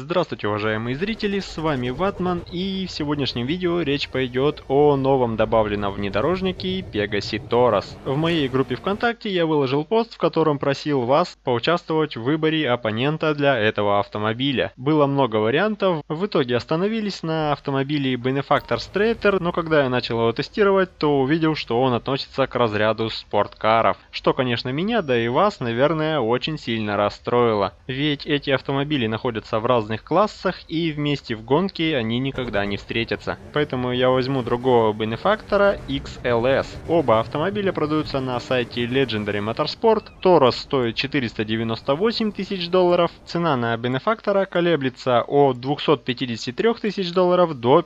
Здравствуйте, уважаемые зрители, с вами Ватман, и в сегодняшнем видео речь пойдет о новом добавленном внедорожнике Pegassi Taurus. В моей группе ВКонтакте я выложил пост, в котором просил вас поучаствовать в выборе оппонента для этого автомобиля. Было много вариантов, в итоге остановились на автомобиле Benefactor Strater, но когда я начал его тестировать, то увидел, что он относится к разряду спорткаров, что, конечно, меня, да и вас, наверное, очень сильно расстроило. Ведь эти автомобили находятся в разных классах и вместе в гонке они никогда не встретятся. Поэтому я возьму другого Benefactor XLS. Оба автомобиля продаются на сайте Legendary Motorsport. Taurus стоит 498 тысяч долларов. Цена на Benefactor колеблется от 253 тысяч долларов до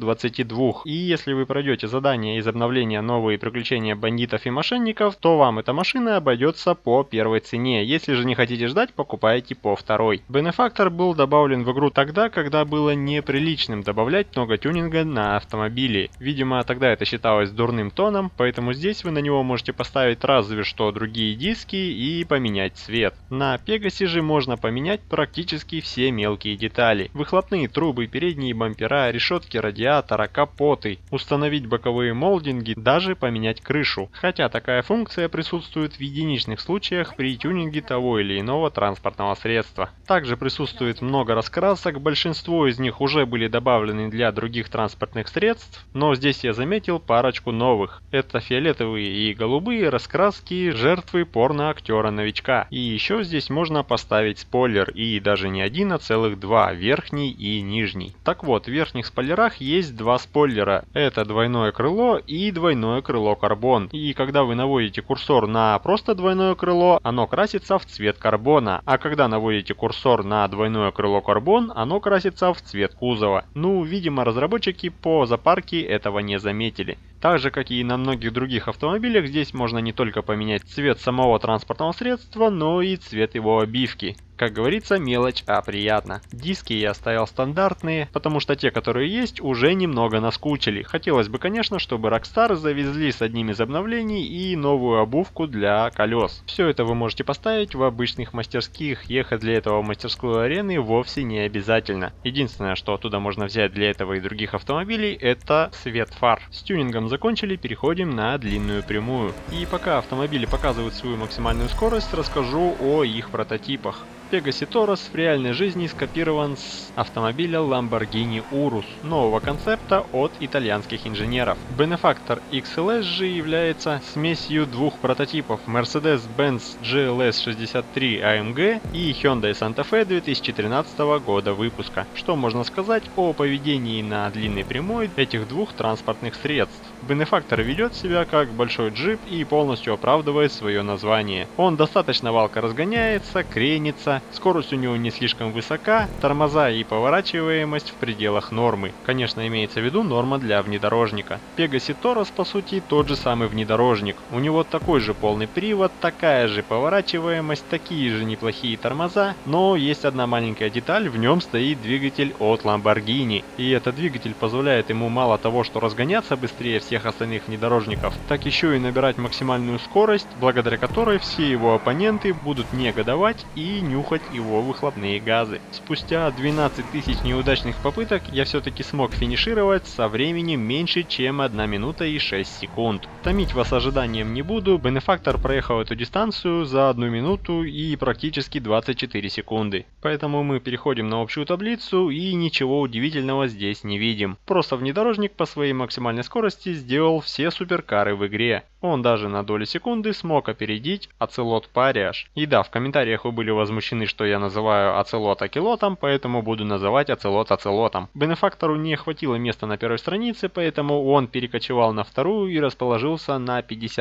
522. И если вы пройдете задание из обновления «Новые приключения бандитов и мошенников», то вам эта машина обойдется по первой цене. Если же не хотите ждать, покупайте по второй. Benefactor был добавлен в игру тогда, когда было неприличным добавлять много тюнинга на автомобили. Видимо, тогда это считалось дурным тоном, поэтому здесь вы на него можете поставить разве что другие диски и поменять цвет. На Pegassi же можно поменять практически все мелкие детали. Выхлопные трубы, передние бампера, решетки радиатора, капоты, установить боковые молдинги, даже поменять крышу. Хотя такая функция присутствует в единичных случаях при тюнинге того или иного транспортного средства. Также присутствует много раскрасок, большинство из них уже были добавлены для других транспортных средств, но здесь я заметил парочку новых. Это фиолетовые и голубые раскраски жертвы порно-актера-новичка. И еще здесь можно поставить спойлер, и даже не один, а целых два, верхний и нижний. Так вот, в верхних спойлерах есть два спойлера. Это двойное крыло и двойное крыло карбон. И когда вы наводите курсор на просто двойное крыло, оно красится в цвет карбона. А когда наводите курсор на двойное крыло карбон, оно красится в цвет кузова. Ну, видимо, разработчики по запарке этого не заметили. Так же, как и на многих других автомобилях, здесь можно не только поменять цвет самого транспортного средства, но и цвет его обивки. Как говорится, мелочь, а приятно. Диски я оставил стандартные, потому что те, которые есть, уже немного наскучили. Хотелось бы, конечно, чтобы Rockstar завезли с одним из обновлений и новую обувку для колес. Все это вы можете поставить в обычных мастерских, ехать для этого в мастерскую арены вовсе не обязательно. Единственное, что оттуда можно взять для этого и других автомобилей, это цвет фар. С тюнингом закончили, переходим на длинную прямую. И пока автомобили показывают свою максимальную скорость, расскажу о их прототипах. Pegassi Taurus в реальной жизни скопирован с автомобиля Lamborghini Urus, нового концепта от итальянских инженеров. Benefactor XLS же является смесью двух прототипов Mercedes-Benz GLS 63 AMG и Hyundai Santa Fe 2013 года выпуска. Что можно сказать о поведении на длинной прямой этих двух транспортных средств? Benefactor ведет себя как большой джип и полностью оправдывает свое название. Он достаточно валко разгоняется, кренится, скорость у него не слишком высока, тормоза и поворачиваемость в пределах нормы. Конечно, имеется в виду норма для внедорожника. Pegassi Taurus по сути тот же самый внедорожник. У него такой же полный привод, такая же поворачиваемость, такие же неплохие тормоза, но есть одна маленькая деталь, в нем стоит двигатель от Lamborghini. И этот двигатель позволяет ему мало того, что разгоняться быстрее всех остальных внедорожников, так еще и набирать максимальную скорость, благодаря которой все его оппоненты будут негодовать и нюхать его выхлопные газы. Спустя 12 тысяч неудачных попыток я все-таки смог финишировать со временем меньше, чем 1 минута и 6 секунд. Томить вас ожиданием не буду, Benefactor проехал эту дистанцию за 1 минуту и практически 24 секунды. Поэтому мы переходим на общую таблицу и ничего удивительного здесь не видим. Просто внедорожник по своей максимальной скорости сделал все суперкары в игре. Он даже на долю секунды смог опередить Ocelot Pariage. И да, в комментариях вы были возмущены, что я называю Ocelot Акелотом, поэтому буду называть Ocelot Ocelotом. Benefactor'у не хватило места на первой странице, поэтому он перекочевал на вторую и расположился на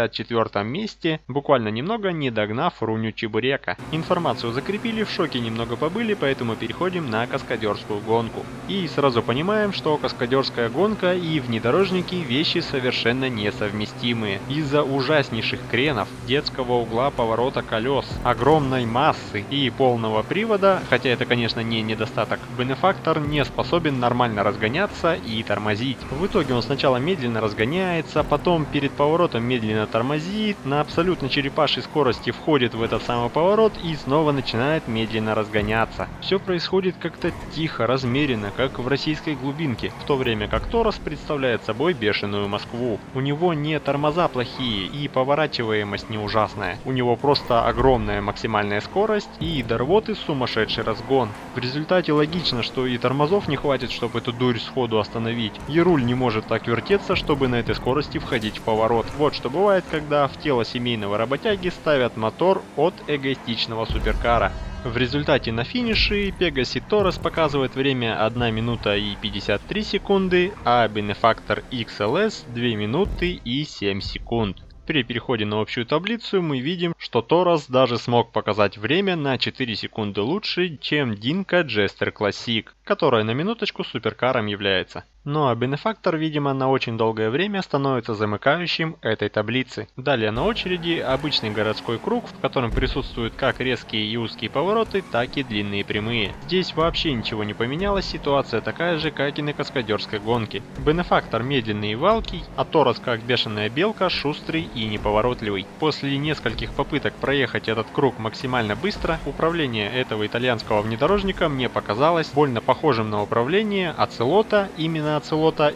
54 месте, буквально немного не догнав Руню Чебурека. Информацию закрепили, в шоке немного побыли, поэтому переходим на каскадерскую гонку. И сразу понимаем, что каскадерская гонка и внедорожники вещи совершенно несовместимые. Из из-за ужаснейших кренов, детского угла поворота колес, огромной массы и полного привода, хотя это, конечно, не недостаток, бенефактор не способен нормально разгоняться и тормозить. В итоге он сначала медленно разгоняется, потом перед поворотом медленно тормозит, на абсолютно черепашьей скорости входит в этот самый поворот и снова начинает медленно разгоняться. Все происходит как-то тихо, размеренно, как в российской глубинке, в то время как Торос представляет собой бешеную Москву. У него не тормоза плохие и поворачиваемость не ужасная, у него просто огромная максимальная скорость и до рвоты сумасшедший разгон. В результате логично, что и тормозов не хватит, чтобы эту дурь сходу остановить, и руль не может так вертеться, чтобы на этой скорости входить в поворот. Вот что бывает, когда в тело семейного работяги ставят мотор от эгоистичного суперкара. В результате на финише Pegassi Toros показывает время 1 минута и 53 секунды, а Benefactor XLS 2 минуты и 7 секунд. При переходе на общую таблицу мы видим, что Toros даже смог показать время на 4 секунды лучше, чем Dinka Jester Classic, которая на минуточку суперкаром является. Ну а Benefactor, видимо, на очень долгое время становится замыкающим этой таблицы. Далее на очереди обычный городской круг, в котором присутствуют как резкие и узкие повороты, так и длинные прямые. Здесь вообще ничего не поменялось, ситуация такая же, как и на каскадерской гонке. Benefactor медленный и валкий, а Toros как бешеная белка, шустрый и неповоротливый. После нескольких попыток проехать этот круг максимально быстро, управление этого итальянского внедорожника мне показалось больно похожим на управление Ocelot, именно Ocelot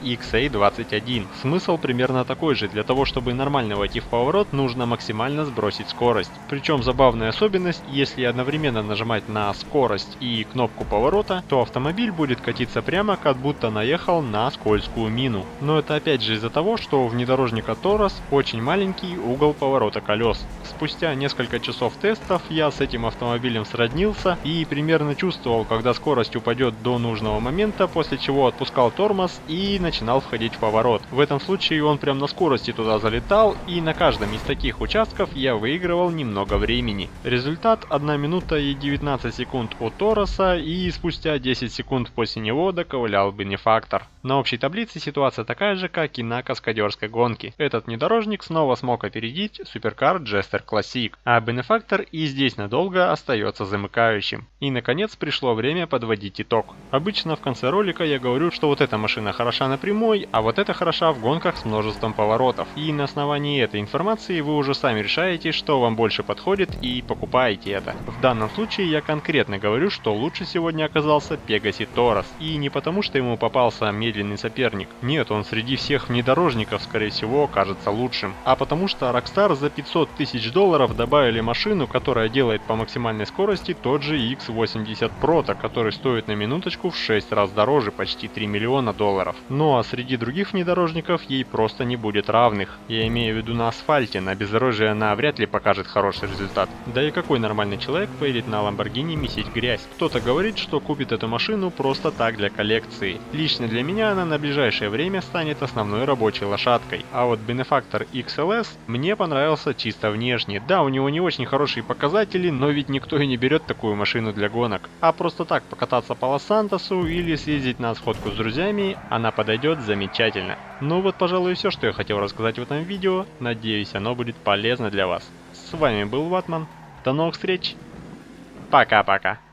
XA21. Смысл примерно такой же: для того, чтобы нормально войти в поворот, нужно максимально сбросить скорость. Причем забавная особенность: если одновременно нажимать на скорость и кнопку поворота, то автомобиль будет катиться прямо, как будто наехал на скользкую мину. Но это опять же из-за того, что у внедорожника Toros очень маленький угол поворота колес. Спустя несколько часов тестов я с этим автомобилем сроднился и примерно чувствовал, когда скорость упадет до нужного момента, после чего отпускал тормоз и начинал входить в поворот. В этом случае он прям на скорости туда залетал, и на каждом из таких участков я выигрывал немного времени. Результат: 1 минута и 19 секунд у Тороса, и спустя 10 секунд после него доковылял Benefactor. На общей таблице ситуация такая же, как и на каскадерской гонке. Этот внедорожник снова смог опередить суперкар Jester Classic, а Benefactor и здесь надолго остается замыкающим. И наконец пришло время подводить итог. Обычно в конце ролика я говорю, что вот эта машина хороша на прямой, а вот эта хороша в гонках с множеством поворотов. И на основании этой информации вы уже сами решаете, что вам больше подходит, и покупаете это. В данном случае я конкретно говорю, что лучше сегодня оказался Pegassi Toros. И не потому, что ему попался медленный соперник. Нет, он среди всех внедорожников, скорее всего, кажется лучшим. А потому что Rockstar за 500 тысяч долларов добавили машину, которая делает по максимальной скорости тот же X80 Proto, который стоит на минуточку в 6 раз дороже, почти 3 миллиона долларов. Ну а среди других внедорожников ей просто не будет равных. Я имею в виду на асфальте, на бездорожье она вряд ли покажет хороший результат. Да и какой нормальный человек поедет на Lamborghini месить грязь? Кто-то говорит, что купит эту машину просто так для коллекции. Лично для меня она на ближайшее время станет основной рабочей лошадкой. А вот Benefactor XLS мне понравился чисто внешне. Да, у него не очень хорошие показатели, но ведь никто и не берет такую машину для гонок. А просто так покататься по Лос-Сантосу или съездить на сходку с друзьями, она подойдет замечательно. Ну вот, пожалуй, все, что я хотел рассказать в этом видео. Надеюсь, оно будет полезно для вас. С вами был Ватман. До новых встреч. Пока-пока.